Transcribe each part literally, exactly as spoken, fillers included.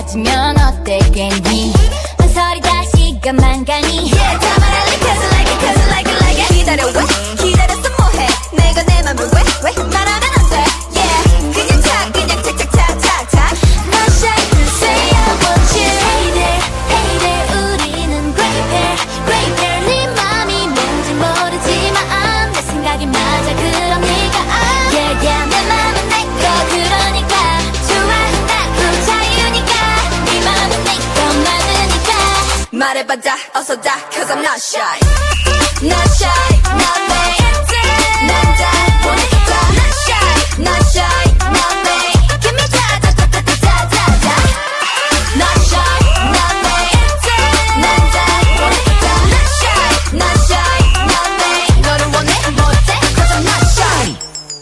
같으면 어땠겠니 한 소리 다 시간만 가니 Yeah 다 말할래 cause I like it cause I like it like it 기다려 왜 기다렸어 뭐해 내가 내 맘을 왜 왜 말하면 안 돼 Yeah 그냥 차 그냥 착착착착착 Not shy to say I want you Hey there hey there 우리는 great pair great pair 네 맘이 뭔지 모르지만 내 생각이 맞아 그럼 네가 아 Yeah yeah 내 맘은 내꺼 그러니까 좋아한다고 자유니까 네 맘은 내꺼 많으니까 말해봐 다 어서 다 cause I'm not shy Not shy not me 난 다 보니까 Not shy not shy not me Give me da da da da da da da Not shy not me 난 다 보니까 Not shy not shy not me 너를 원해 못해 cause I'm not shy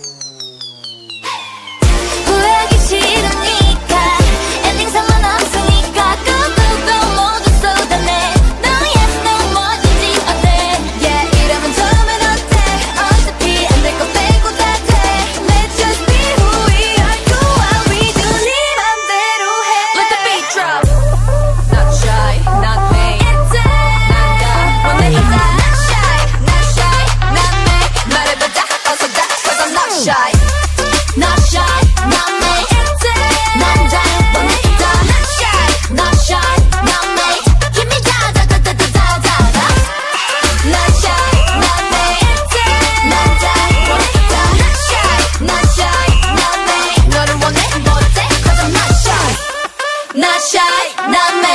후회하기 싫으니까 엔딩선만 없으니까 꾹꾹꾹 모두 쏟아내 No yes no 뭐든지 어때 Yeah 이러면 처음엔 어때 어차피 안 될 거 빼고 다 돼 Let's just be who we are do what we do 네 맘대로 해 Let the beat drop Not shy not me 난다 원해봤자 Not shy not shy not me 말해봐 다 어서 다 cause I'm not shy Not shy not me 난다 원했다 Not shy Not shy not me Give me da da da da da da da da Not shy not me 난다 원했다 Not shy not shy not me 너를 원해 못해 cause I'm not shy Not shy not me